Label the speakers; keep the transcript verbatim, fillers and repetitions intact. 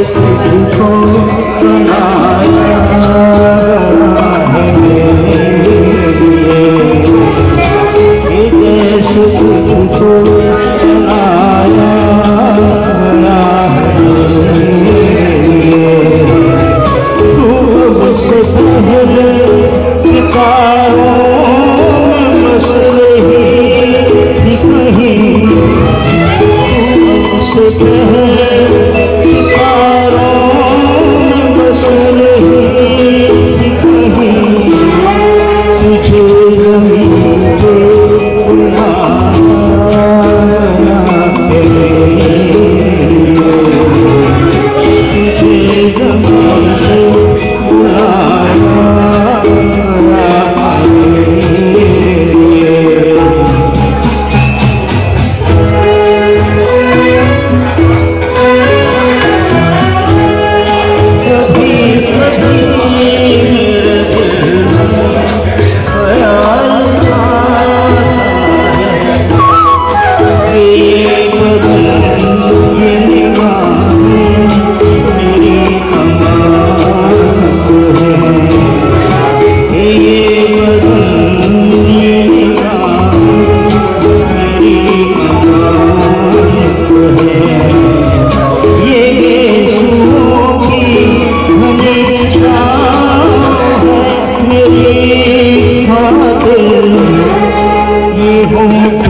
Speaker 1: तुझको बनाया है मेरे लिए, जैसे तुझको बनाया है मेरे लिए। डूब से पहले सितारों में बस रही थी कहीं, डूब से पहले सितारों में बस रही थी कहीं, तुझे ज़मीन पे बुलाया है मेरे लिए, तुझे ज़मीन पे बुलाया है मेरे लिए। कभी कभी मेरे दिल में ख्याल आता है कि ये बदन ये निगाहें मेरी अमानत है, कि ये बदन ये निगाहें मेरी अमानत है। ये यीशुओं की घनी छाँव है मेरी खातिर, ये होंठ